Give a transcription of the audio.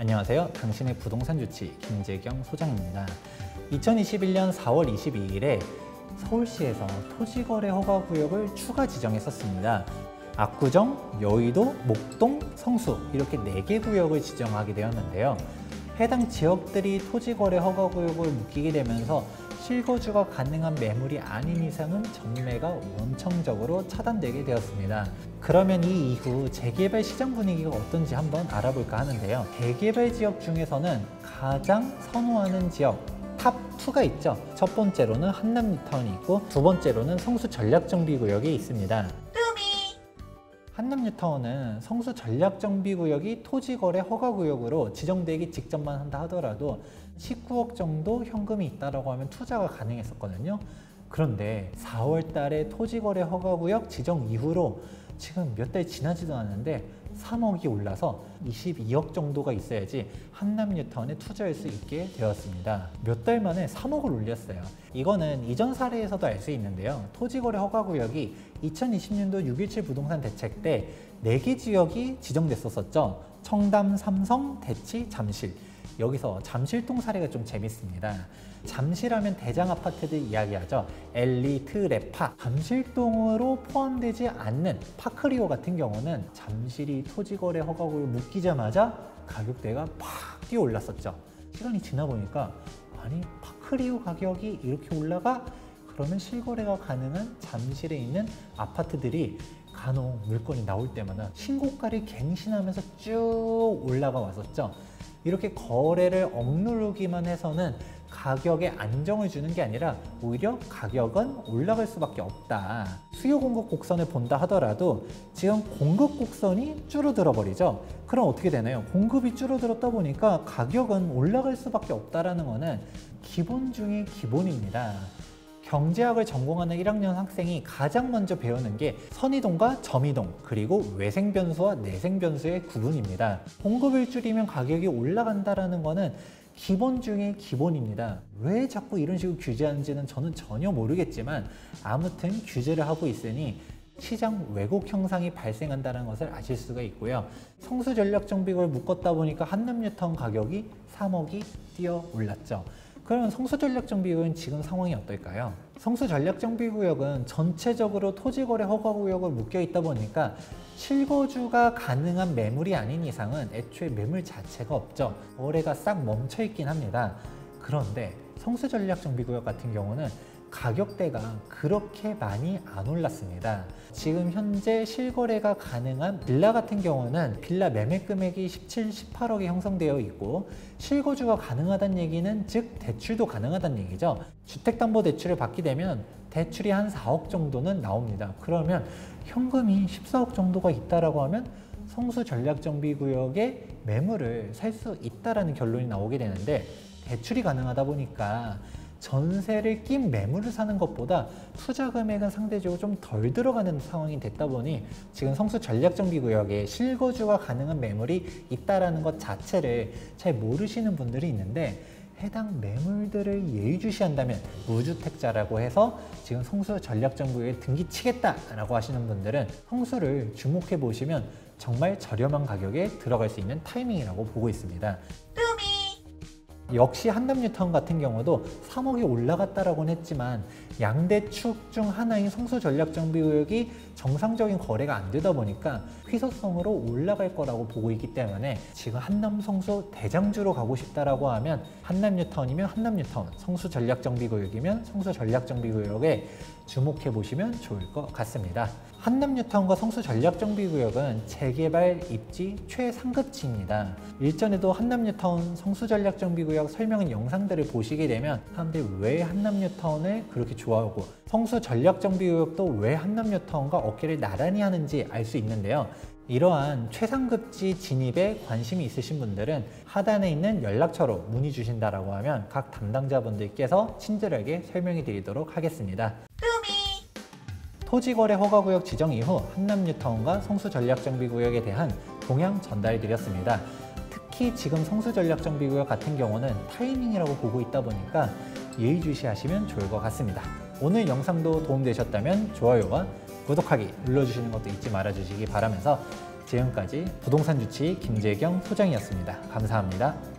안녕하세요. 당신의 부동산 주치 김재경 소장입니다. 2021년 4월 22일에 서울시에서 토지거래 허가구역을 추가 지정했었습니다. 압구정, 여의도, 목동, 성수 이렇게 4개 구역을 지정하게 되었는데요. 해당 지역들이 토지거래 허가구역을 묶이게 되면서 실거주가 가능한 매물이 아닌 이상은 전매가 원천적으로 차단되게 되었습니다. 그러면 이 이후 재개발 시장 분위기가 어떤지 한번 알아볼까 하는데요. 재개발 지역 중에서는 가장 선호하는 지역 탑2가 있죠. 첫 번째로는 한남뉴타운이 있고 두 번째로는 성수 전략정비구역이 있습니다. 한남뉴타운은 성수 전략정비구역이 토지거래 허가구역으로 지정되기 직전만 한다 하더라도 19억 정도 현금이 있다고 하면 투자가 가능했었거든요. 그런데 4월 달에 토지거래 허가구역 지정 이후로 지금 몇 달 지나지도 않았는데 3억이 올라서 22억 정도가 있어야지 한남뉴타운에 투자할 수 있게 되었습니다. 몇 달 만에 3억을 올렸어요. 이거는 이전 사례에서도 알 수 있는데요. 토지거래 허가구역이 2020년도 6.17 부동산 대책 때 4개 지역이 지정됐었죠. 청담, 삼성, 대치, 잠실. 여기서 잠실동 사례가 좀 재밌습니다. 잠실하면 대장 아파트들 이야기하죠. 엘리트, 레파. 잠실동으로 포함되지 않는 파크리오 같은 경우는 잠실이 토지거래 허가구역 묶이자마자 가격대가 팍 뛰어 올랐었죠. 시간이 지나 보니까 아니 파크리오 가격이 이렇게 올라가? 그러면 실거래가 가능한 잠실에 있는 아파트들이 간혹 물건이 나올 때마다 신고가를 갱신하면서 쭉 올라가 왔었죠. 이렇게 거래를 억누르기만 해서는 가격에 안정을 주는 게 아니라 오히려 가격은 올라갈 수밖에 없다. 수요 공급 곡선을 본다 하더라도 지금 공급 곡선이 줄어들어 버리죠. 그럼 어떻게 되나요? 공급이 줄어들었다 보니까 가격은 올라갈 수밖에 없다라는 거는 기본 중의 기본입니다. 경제학을 전공하는 1학년 학생이 가장 먼저 배우는 게 선이동과 점이동 그리고 외생변수와 내생변수의 구분입니다. 공급을 줄이면 가격이 올라간다는 거는 기본 중의 기본입니다. 왜 자꾸 이런 식으로 규제하는지는 저는 전혀 모르겠지만 아무튼 규제를 하고 있으니 시장 왜곡 현상이 발생한다는 것을 아실 수가 있고요. 성수 전략정비구역을 묶었다 보니까 한남뉴타운 가격이 3억이 뛰어 올랐죠. 그러면 성수 전략정비구역은 지금 상황이 어떨까요? 성수 전략정비구역은 전체적으로 토지거래 허가구역을 묶여 있다 보니까 실거주가 가능한 매물이 아닌 이상은 애초에 매물 자체가 없죠. 거래가 싹 멈춰 있긴 합니다. 그런데 성수 전략정비구역 같은 경우는 가격대가 그렇게 많이 안 올랐습니다. 지금 현재 실거래가 가능한 빌라 같은 경우는 빌라 매매 금액이 17, 18억이 형성되어 있고 실거주가 가능하다는 얘기는 즉 대출도 가능하다는 얘기죠. 주택담보대출을 받게 되면 대출이 한 4억 정도는 나옵니다. 그러면 현금이 14억 정도가 있다라고 하면 성수 전략정비구역의 매물을 살 수 있다라는 결론이 나오게 되는데 대출이 가능하다 보니까 전세를 낀 매물을 사는 것보다 투자 금액은 상대적으로 좀 덜 들어가는 상황이 됐다 보니 지금 성수 전략정비구역에 실거주가 가능한 매물이 있다는 것 자체를 잘 모르시는 분들이 있는데 해당 매물들을 예의주시한다면 무주택자라고 해서 지금 성수 전략정비구역에 등기치겠다라고 하시는 분들은 성수를 주목해 보시면 정말 저렴한 가격에 들어갈 수 있는 타이밍이라고 보고 있습니다. 역시 한남뉴타운 같은 경우도 3억이 올라갔다라고는 했지만 양대축 중 하나인 성수 전략정비구역이 정상적인 거래가 안 되다 보니까 희소성으로 올라갈 거라고 보고 있기 때문에 지금 한남성수 대장주로 가고 싶다라고 하면 한남뉴타운이면 한남뉴타운, 성수 전략정비구역이면 성수 전략정비구역에 주목해 보시면 좋을 것 같습니다. 한남뉴타운과 성수 전략정비구역은 재개발 입지 최상급지입니다. 일전에도 한남뉴타운 성수 전략정비구역 설명한 영상들을 보시게 되면 사람들이 왜 한남뉴타운을 그렇게 좋아하고 성수 전략정비구역도 왜 한남뉴타운과 어깨를 나란히 하는지 알 수 있는데요. 이러한 최상급지 진입에 관심이 있으신 분들은 하단에 있는 연락처로 문의 주신다라고 하면 각 담당자분들께서 친절하게 설명해 드리도록 하겠습니다. 토지거래 허가구역 지정 이후 한남뉴타운과 성수 전략정비구역에 대한 동향 전달해 드렸습니다. 특히 지금 성수 전략정비구역 같은 경우는 타이밍이라고 보고 있다 보니까 예의주시하시면 좋을 것 같습니다. 오늘 영상도 도움되셨다면 좋아요와 구독하기 눌러주시는 것도 잊지 말아주시기 바라면서 지금까지 부동산 주치 김재경 소장이었습니다. 감사합니다.